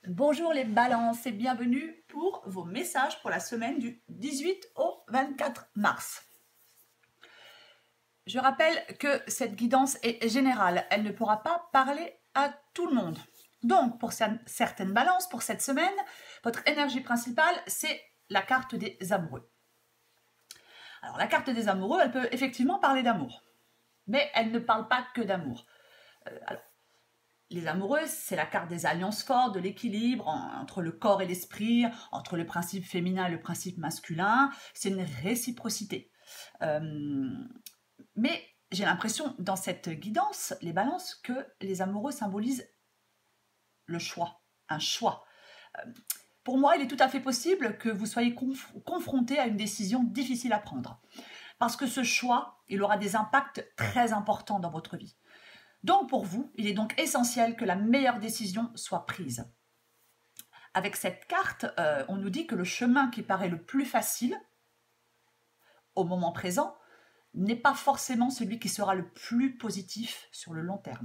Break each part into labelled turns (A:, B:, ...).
A: Bonjour les balances et bienvenue pour vos messages pour la semaine du 18 au 24 mars. Je rappelle que cette guidance est générale, elle ne pourra pas parler à tout le monde. Donc pour certaines balances, pour cette semaine, votre énergie principale c'est la carte des amoureux. Alors la carte des amoureux, elle peut effectivement parler d'amour, mais elle ne parle pas que d'amour. Les amoureux, c'est la carte des alliances fortes, de l'équilibre entre le corps et l'esprit, entre le principe féminin et le principe masculin. C'est une réciprocité. Mais j'ai l'impression, dans cette guidance, les balances, que les amoureux symbolisent le choix, un choix. Pour moi, il est tout à fait possible que vous soyez confronté à une décision difficile à prendre. Parce que ce choix, il aura des impacts très importants dans votre vie. Donc pour vous, il est donc essentiel que la meilleure décision soit prise. Avec cette carte, on nous dit que le chemin qui paraît le plus facile, au moment présent, n'est pas forcément celui qui sera le plus positif sur le long terme.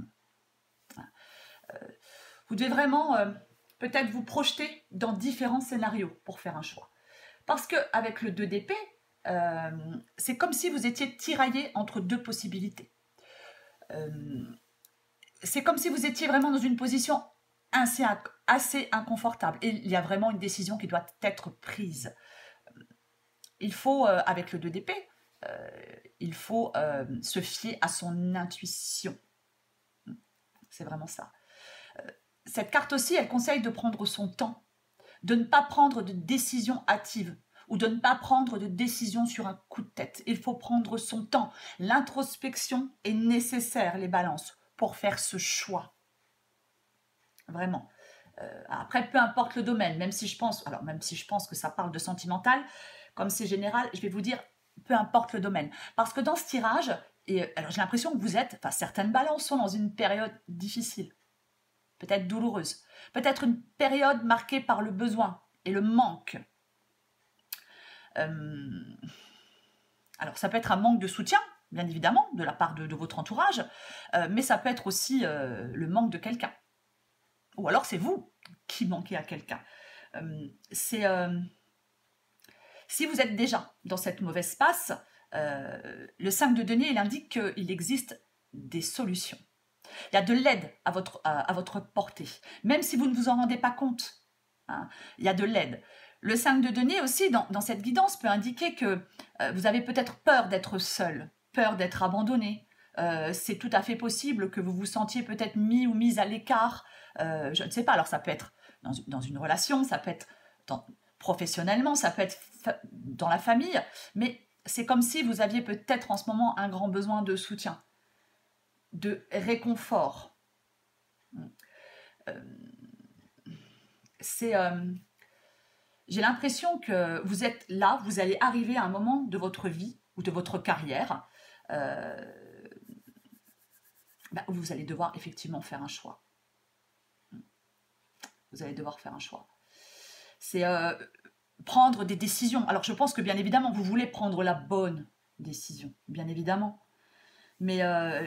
A: Vous devez vraiment peut-être vous projeter dans différents scénarios pour faire un choix. Parce qu'avec le 2 d'épée, c'est comme si vous étiez tiraillé entre deux possibilités. C'est comme si vous étiez vraiment dans une position assez inconfortable. Et il y a vraiment une décision qui doit être prise. Il faut, avec le 2 d'épée, il faut se fier à son intuition. C'est vraiment ça. Cette carte aussi, elle conseille de prendre son temps, de ne pas prendre de décision hâtive ou de ne pas prendre de décision sur un coup de tête. Il faut prendre son temps. L'introspection est nécessaire, les balances, pour faire ce choix. Vraiment. Après, peu importe le domaine, même si je pense que ça parle de sentimental, comme c'est général, je vais vous dire, peu importe le domaine. Parce que dans ce tirage, alors j'ai l'impression que certaines balances sont dans une période difficile, peut-être douloureuse, peut-être une période marquée par le besoin et le manque. Alors ça peut être un manque de soutien, bien évidemment, de la part de votre entourage, mais ça peut être aussi le manque de quelqu'un. Ou alors c'est vous qui manquez à quelqu'un. Si vous êtes déjà dans cette mauvaise passe, le 5 de denier, il indique qu'il existe des solutions. Il y a de l'aide à votre portée, même si vous ne vous en rendez pas compte. Hein, il y a de l'aide. Le 5 de denier aussi, dans cette guidance, peut indiquer que vous avez peut-être peur d'être seul, peur d'être abandonné. C'est tout à fait possible que vous vous sentiez peut-être mis ou mise à l'écart. Je ne sais pas, alors ça peut être dans une relation, ça peut être professionnellement, ça peut être dans la famille, mais c'est comme si vous aviez peut-être en ce moment un grand besoin de soutien, de réconfort. J'ai l'impression que vous êtes là, vous allez arriver à un moment de votre vie ou de votre carrière où vous allez devoir effectivement faire un choix. Vous allez devoir faire un choix. C'est prendre des décisions. Alors je pense que bien évidemment, vous voulez prendre la bonne décision, bien évidemment. Mais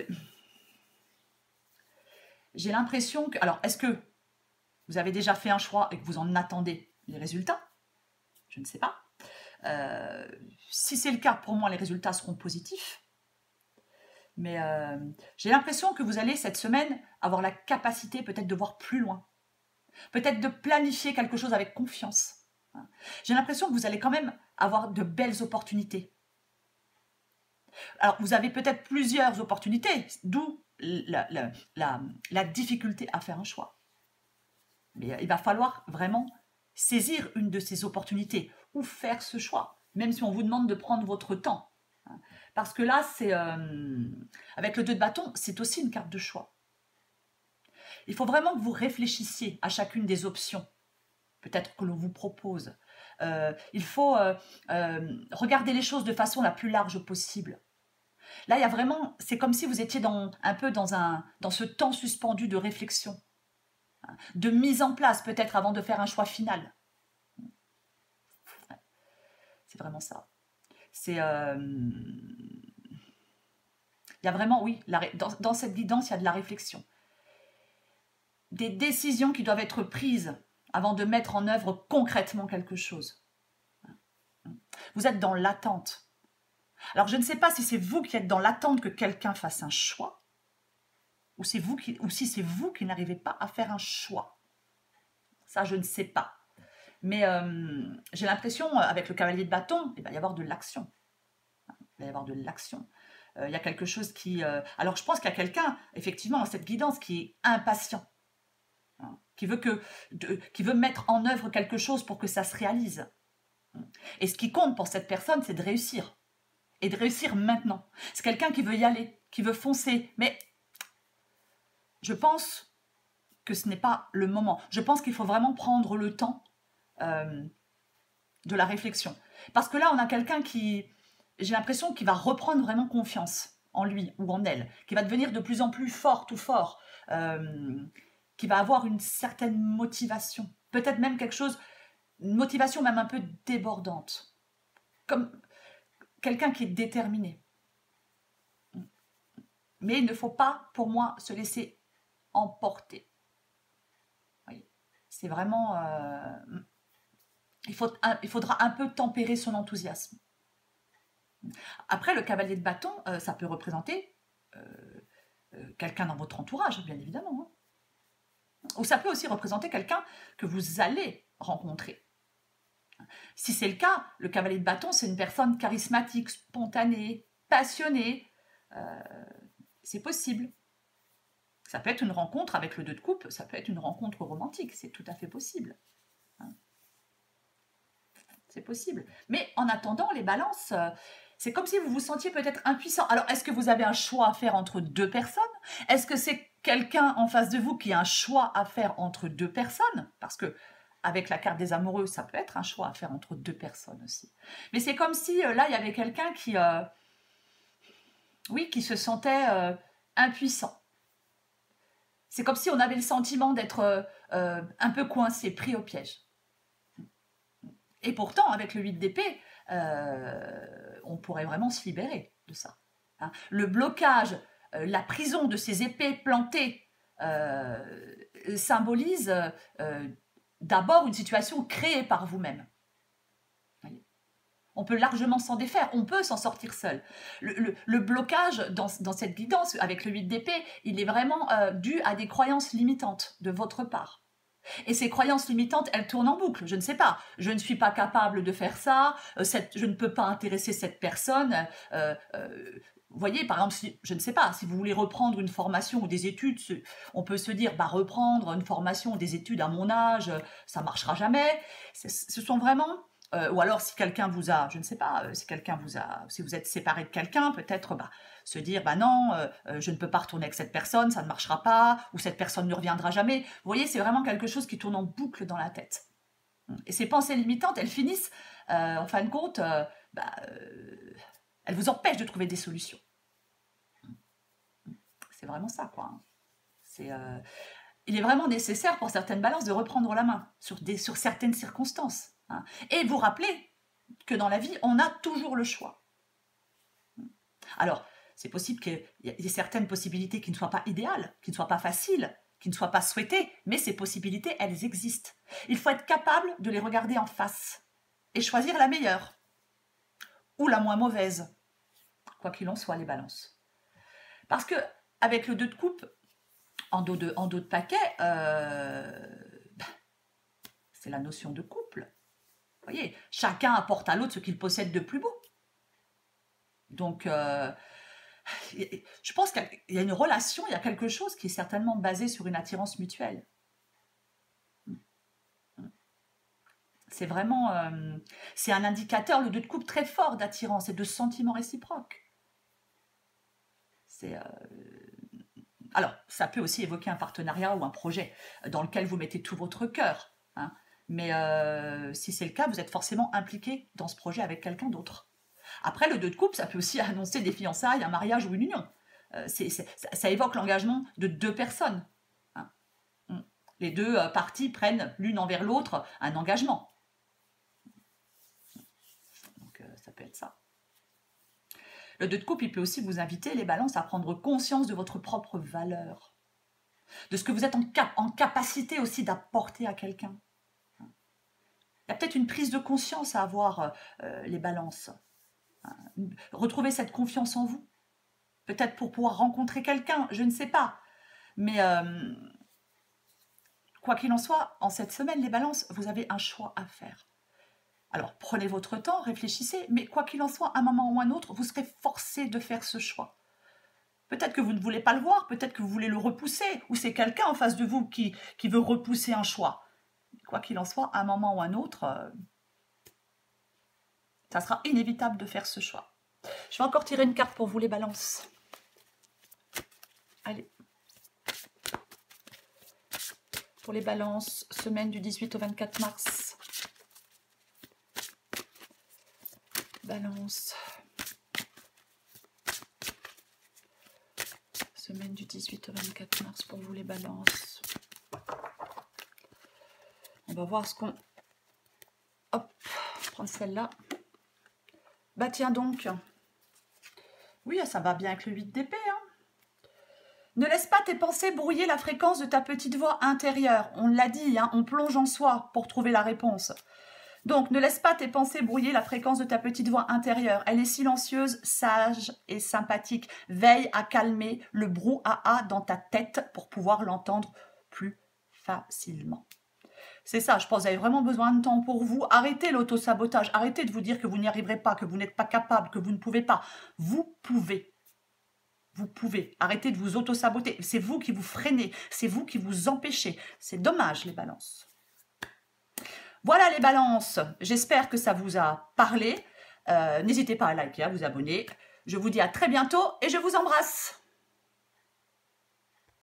A: j'ai l'impression que... Alors, est-ce que vous avez déjà fait un choix et que vous en attendez les résultats? Je ne sais pas. Si c'est le cas, pour moi, les résultats seront positifs. Mais j'ai l'impression que vous allez, cette semaine, avoir la capacité peut-être de voir plus loin. Peut-être de planifier quelque chose avec confiance. J'ai l'impression que vous allez quand même avoir de belles opportunités. Alors, vous avez peut-être plusieurs opportunités, d'où la difficulté à faire un choix. Mais il va falloir vraiment saisir une de ces opportunités ou faire ce choix, même si on vous demande de prendre votre temps. Parce que là, avec le 2 de bâton, c'est aussi une carte de choix. Il faut vraiment que vous réfléchissiez à chacune des options, peut-être que l'on vous propose. Il faut regarder les choses de façon la plus large possible. Là, il y a vraiment, c'est comme si vous étiez un peu dans ce temps suspendu de réflexion, de mise en place peut-être avant de faire un choix final. C'est vraiment ça. Il y a vraiment, oui, dans cette guidance, il y a de la réflexion. Des décisions qui doivent être prises avant de mettre en œuvre concrètement quelque chose. Vous êtes dans l'attente. Alors, je ne sais pas si c'est vous qui êtes dans l'attente que quelqu'un fasse un choix, ou si c'est vous qui n'arrivez pas à faire un choix. Ça, je ne sais pas. Mais j'ai l'impression, avec le cavalier de bâton, il va y avoir de l'action. Il va y avoir de l'action. Il y a quelque chose qui... Alors, je pense qu'il y a quelqu'un, effectivement, dans cette guidance, qui est impatient, hein, qui veut mettre en œuvre quelque chose pour que ça se réalise. Et ce qui compte pour cette personne, c'est de réussir. Et de réussir maintenant. C'est quelqu'un qui veut y aller, qui veut foncer. Mais je pense que ce n'est pas le moment. Je pense qu'il faut vraiment prendre le temps de la réflexion. Parce que là, on a quelqu'un qui, j'ai l'impression, qu'il va reprendre vraiment confiance en lui ou en elle, qui va devenir de plus en plus forte ou fort, qui va avoir une certaine motivation. Peut-être même quelque chose, une motivation même un peu débordante. Comme quelqu'un qui est déterminé. Mais il ne faut pas, pour moi, se laisser emporter. Oui. C'est vraiment... il faudra un peu tempérer son enthousiasme. Après, le cavalier de bâton, ça peut représenter quelqu'un dans votre entourage, bien évidemment. Hein. Ou ça peut aussi représenter quelqu'un que vous allez rencontrer. Si c'est le cas, le cavalier de bâton, c'est une personne charismatique, spontanée, passionnée. C'est possible. Ça peut être une rencontre avec le 2 de coupe, ça peut être une rencontre romantique, c'est tout à fait possible. Hein. C'est possible. Mais en attendant, les balances, c'est comme si vous vous sentiez peut-être impuissant. Alors, est-ce que vous avez un choix à faire entre deux personnes? Est-ce que c'est quelqu'un en face de vous qui a un choix à faire entre deux personnes? Parce que avec la carte des amoureux, ça peut être un choix à faire entre deux personnes aussi. Mais c'est comme si là, il y avait quelqu'un qui, qui se sentait impuissant. C'est comme si on avait le sentiment d'être un peu coincé, pris au piège. Et pourtant, avec le 8 d'épée, on pourrait vraiment se libérer de ça. Hein. Le blocage, la prison de ces épées plantées symbolise d'abord une situation créée par vous-même. On peut largement s'en défaire, on peut s'en sortir seul. Le blocage dans cette guidance avec le 8 d'épée, il est vraiment dû à des croyances limitantes de votre part. Et ces croyances limitantes, elles tournent en boucle. Je ne sais pas, je ne suis pas capable de faire ça, je ne peux pas intéresser cette personne. Vous voyez, par exemple, je ne sais pas, si vous voulez reprendre une formation ou des études, on peut se dire, reprendre une formation ou des études à mon âge, ça ne marchera jamais. Ce sont vraiment... ou alors si quelqu'un vous a, je ne sais pas, si vous êtes séparé de quelqu'un, peut-être se dire, non, je ne peux pas retourner avec cette personne, ça ne marchera pas, ou cette personne ne reviendra jamais. Vous voyez, c'est vraiment quelque chose qui tourne en boucle dans la tête. Et ces pensées limitantes, elles finissent, en fin de compte, elles vous empêchent de trouver des solutions. C'est vraiment ça, quoi. Il est vraiment nécessaire pour certaines balances de reprendre la main sur certaines circonstances. Hein. Et vous rappelez que dans la vie, on a toujours le choix. Alors, c'est possible qu'il y ait certaines possibilités qui ne soient pas idéales, qui ne soient pas faciles, qui ne soient pas souhaitées, mais ces possibilités, elles existent. Il faut être capable de les regarder en face et choisir la meilleure ou la moins mauvaise, quoi qu'il en soit, les balances. Parce que avec le 2 de coupe, en dos de paquet, c'est la notion de couple. Vous voyez, chacun apporte à l'autre ce qu'il possède de plus beau. Donc, je pense qu'il y a une relation, il y a quelque chose qui est certainement basé sur une attirance mutuelle. C'est vraiment, c'est un indicateur, le 2 de coupe, très fort d'attirance et de sentiments réciproques. Alors, ça peut aussi évoquer un partenariat ou un projet dans lequel vous mettez tout votre cœur. Hein. Mais si c'est le cas, vous êtes forcément impliqué dans ce projet avec quelqu'un d'autre. Après, le 2 de coupe, ça peut aussi annoncer des fiançailles, un mariage ou une union. Ça évoque l'engagement de deux personnes. Hein. Les deux parties prennent l'une envers l'autre un engagement. Donc, ça peut être ça. Le 2 de coupe, il peut aussi vous inviter, les balances, à prendre conscience de votre propre valeur, de ce que vous êtes en capacité aussi d'apporter à quelqu'un. y a peut-être une prise de conscience à avoir, les balances. Retrouver cette confiance en vous. Peut-être pour pouvoir rencontrer quelqu'un, je ne sais pas. Mais quoi qu'il en soit, en cette semaine, les balances, vous avez un choix à faire. Alors, prenez votre temps, réfléchissez, mais quoi qu'il en soit, à un moment ou à un autre, vous serez forcé de faire ce choix. Peut-être que vous ne voulez pas le voir, peut-être que vous voulez le repousser, ou c'est quelqu'un en face de vous qui veut repousser un choix. Quoi qu'il en soit, à un moment ou à un autre, ça sera inévitable de faire ce choix. Je vais encore tirer une carte pour vous, les balances. Allez. Pour les balances, semaine du 18 au 24 mars. Balance. Semaine du 18 au 24 mars pour vous, les balances. On va voir ce qu'on... Hop, prendre celle-là. Bah tiens donc. Oui, ça va bien avec le 8 d'épée. Hein. Ne laisse pas tes pensées brouiller la fréquence de ta petite voix intérieure. On l'a dit, hein, on plonge en soi pour trouver la réponse. Donc, ne laisse pas tes pensées brouiller la fréquence de ta petite voix intérieure. Elle est silencieuse, sage et sympathique. Veille à calmer le brouhaha dans ta tête pour pouvoir l'entendre plus facilement. C'est ça, je pense que vous avez vraiment besoin de temps pour vous. Arrêtez l'auto-sabotage. Arrêtez de vous dire que vous n'y arriverez pas, que vous n'êtes pas capable, que vous ne pouvez pas. Vous pouvez. Vous pouvez. Arrêtez de vous auto-saboter. C'est vous qui vous freinez. C'est vous qui vous empêchez. C'est dommage, les balances. Voilà les balances. J'espère que ça vous a parlé. N'hésitez pas à liker, à vous abonner. Je vous dis à très bientôt et je vous embrasse.